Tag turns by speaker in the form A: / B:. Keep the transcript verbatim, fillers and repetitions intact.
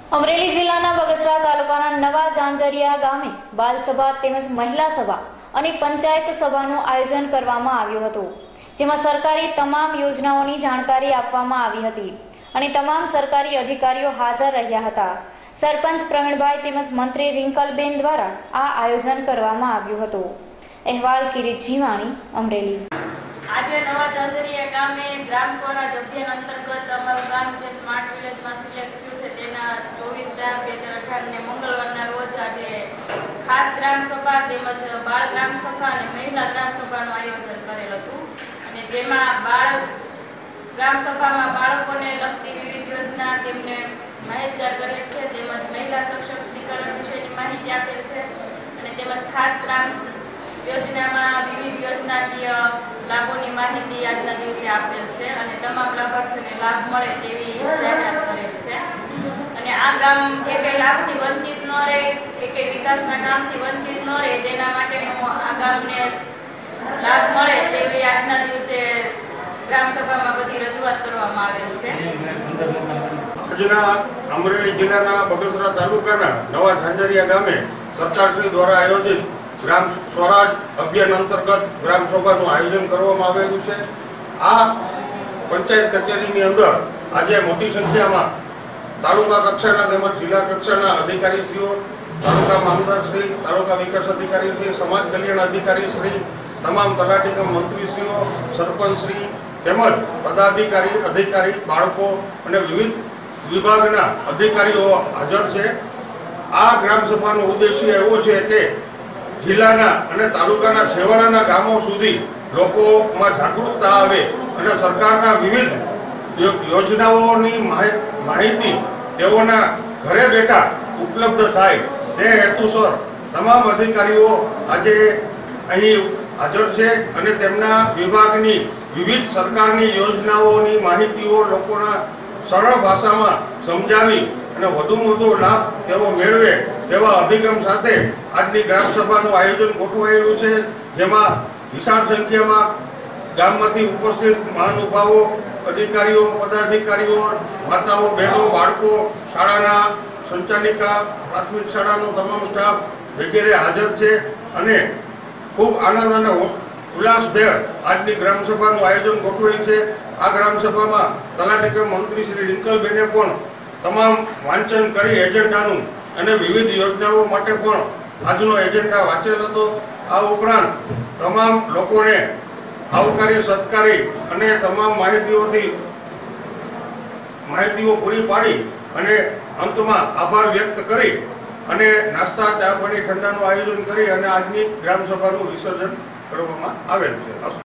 A: અમરેલી જિલ્લાના બગસરા તાલુકાના નવા જાંજરિયા ગામે બાલસભા તેમજ મહિલા સભા અને પંચાયત સભાનું આયોજન કરવામાં આવ્યું હતું, જેમાં સરકારી તમામ યોજનાઓની જાણકારી આપવામાં આવી હતી અને તમામ સરકારી અધિકારીઓ હાજર રહ્યા હતા। સરપંચ પ્રવીણભાઈ તેમજ મંત્રી રિંકલબેન દ્વારા આ આયોજન કરવામાં આવ્યું હતું। અહેવાલ કિરીટ જીવાણી, અમરેલી।
B: આજે નવા જાંજરિયા ગામે ગ્રામ સ્વરાજ અભિયાન અંતર્ગત અમારું ગામ જે સ્માર્ટ વિલેજમાં સિલેક્ટ થયું છે તેના ચોવીસ ચાર બે હજાર અઢાર ને મંગળવારના રોજ આજે ખાસ ગ્રામ સભા તેમજ બાળ ગ્રામ સભા અને મહિલા ગ્રામ સભાનું આયોજન કરેલ હતું અને જેમાં બાળ ગ્રામ સભામાં બાળકોને લગતી વિવિધ યોજના તેમને માહિતગાર કરેલ છે, તેમજ મહિલા સશક્તિકરણ વિશેની માહિતી આપેલ છે અને તેમજ ખાસ ગ્રામ યોજનામાં વિવિધ યોજનાકીય લાભોની માહિતી આજના દિવસે આપેલ છે અને તમામ લાભાર્થીઓને લાભ મળે તેવી જાહેરાત કરેલ છે અને આ ગામ એકે લાભથી વંચિત ન રહે, એકે વિકાસના કામથી વંચિત ન રહે તેના માટેનો આ ગામને લાભ મળે તેવી આજના દિવસે ગ્રામ સભામાં બધી રજૂઆત કરવામાં આવેલ છે।
C: આજના અમરેલી જિલ્લાના બગસરા તાલુકાના નવા જાંજરિયા ગામે સરકારશ્રી દ્વારા આયોજિત ગ્રામ સ્વરાજ અભિયાન અંતર્ગત ગ્રામ સભાનું આયોજન કરવામાં આવેલું છે। આ પંચાયત કચેરીની અંદર આજે મોટી સંખ્યામાં તાલુકા કક્ષાના તેમજ જિલ્લા કક્ષાના અધિકારીશ્રીઓ, તાલુકા મામલતદારશ્રી, તાલુકા વિકાસ અધિકારીશ્રી, સમાજ કલ્યાણ અધિકારીશ્રી, તમામ તલાટી કમ મંત્રીશ્રીઓ, સરપંચશ્રી તેમજ પદાધિકારી, અધિકારી, બાળકો અને વિવિધ વિભાગના અધિકારીઓ હાજર છે। આ ગ્રામ સભાનો ઉદ્દેશ્ય એવો છે કે જિલ્લાના અને તાલુકાના છેવાડાના ગામો સુધી લોકોમાં જાગૃતતા આવે અને સરકારના વિવિધ યોજનાઓની માહિતી તેઓના ઘરે બેઠા ઉપલબ્ધ થાય તે હેતુસર તમામ અધિકારીઓ આજે અહીં હાજર છે અને તેમના વિભાગની વિવિધ સરકારની યોજનાઓની માહિતીઓ લોકોના સરળ ભાષામાં સમજાવી અને વધુમાં વધુ લાભ તેઓ મેળવે તેવા અભિગમ સાથે આજની ગ્રામ સભાનું આયોજન ગોઠવાયેલું છે, જેમાં વિશાળ સંખ્યામાં ગામમાંથી ઉપસ્થિત મહાનુભાવો, અધિકારીઓ, પદાધિકારીઓ, માતાઓ, બહેનો, બાળકો, શાળાના સંચાલિકા, પ્રાથમિક શાળાનો તમામ સ્ટાફ વગેરે હાજર છે અને ખૂબ આનંદ અને ઉલ્લાસભેર આજની ગ્રામ સભાનું આયોજન ગોઠવાયું છે। આ ગ્રામ સભામાં તલાટી કમ મંત્રી શ્રી રિંકલબેને પણ તમામ વાંચન કરી એજન્ડાનું અને વિવિધ યોજનાઓ માટે પણ આજનો એજન્ડા વાંચેલ હતો। આ ઉપરાંત તમામ લોકોને આવકારી સત્કારી અને તમામ માહિતીઓથી માહિતીઓ પૂરી પાડી અને અંતમાં આભાર વ્યક્ત કરી અને નાસ્તા, ચા પાણી, ઠંડાનું આયોજન કરી અને આજની ગ્રામ સભાનું વિસર્જન કરવામાં આવેલ છે।